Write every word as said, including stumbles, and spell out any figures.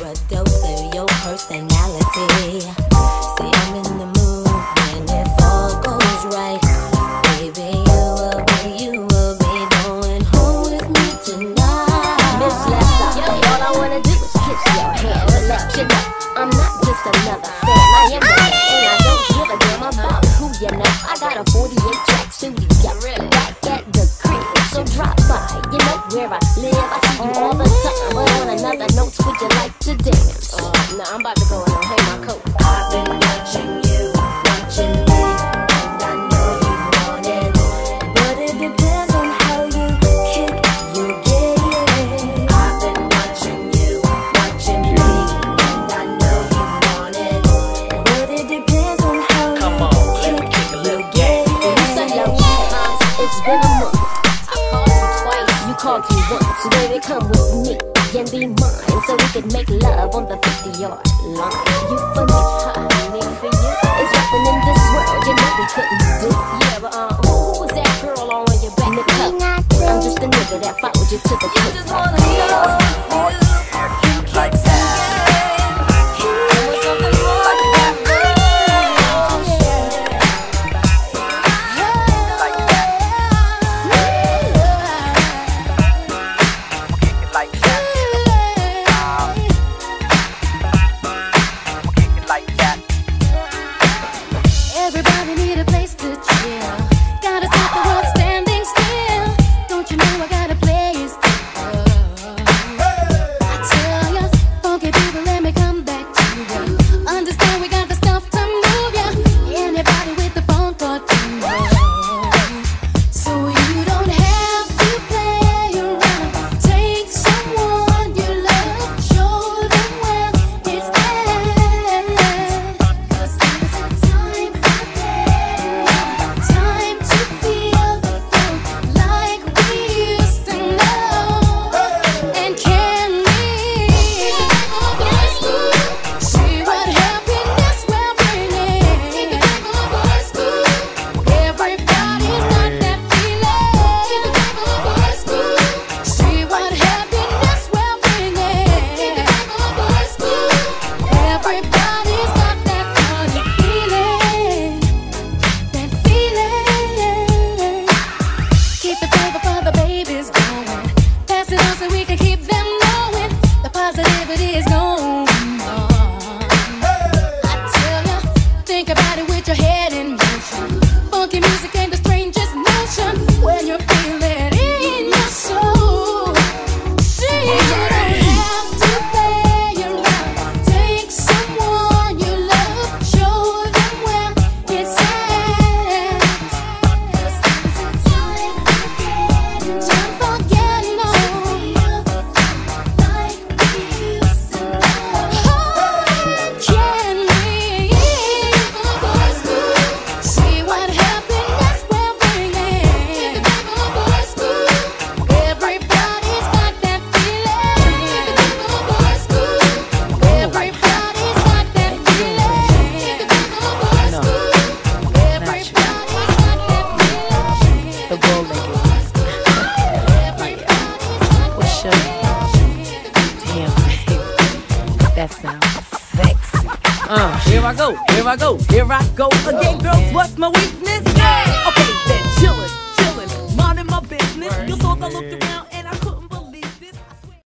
a dose of your personality. See, I'm in the mood when it all goes right. Baby, you will be, you will be going home with me tonight. Miss Lester, all I wanna do is kiss your hand and let you know I'm not just another fan. I am the man, and I don't give a damn about who you know. I got a forty-eight track studio back at the crib, so drop by. You know where I live, I see you all the time. But on another note, would you like to dance? Uh, nah, I'm about to go and I'll hang my coat. I've been watching you, watching me, and I know you want it, but it depends on how you kick your game. I've been watching you, watching me, and I know you want it, but it depends on how Come you on, let me kick kick a your little game. game. You said no, uh, it's been a month. I called you twice, you called me once. So baby, come with me and be mine, so we could make love on the fifty-yard line. You for me, huh? Me for you. It's nothing in this world you know we couldn't do. Yeah, but uh, who, who was that girl on your back? Nicole. I'm just a nigga that followed you to the You just wanna know if you can Like kick that. some game. Something more than Like that. Like that. Like that. Everybody need a place to chill. Gotta stop the world standing still. Don't you know I got a place to go? I tell ya, funky people, let me come back to ya. Understand we got the stuff to move ya. Anybody with the phone for tomorrow. So you don't have to play around. Take someone you love, show them where it's at. 'Cause there's a time for them, time to feel the flow like we used to know. And can we see what happiness will bring in? Everybody's got that feeling. See what happiness will bring in. Everybody's got that funny feeling. That feeling. Keep the flavor for the babies going. Pass it on so we can keep them knowing the positivity is going on. I tell ya, think about it with your head in motion. Funky music ain't the strangest notion when you feel it in your soul. See, you don't have to play around. Take someone you love, show them where it's at. 'Cause there's a time for getting, time for getting on. Like we used to know. Oh, can we see what happiness will bring in? Everybody's got that feeling. Everybody's got that feeling. Everybody's got that feeling. The bow legged. What's your damn baby? That sounds sexy. Uh, here I go, here I go, here I go again, girls. What's my weakness? Okay, then chillin', chillin', minding my business. You saw I looked around.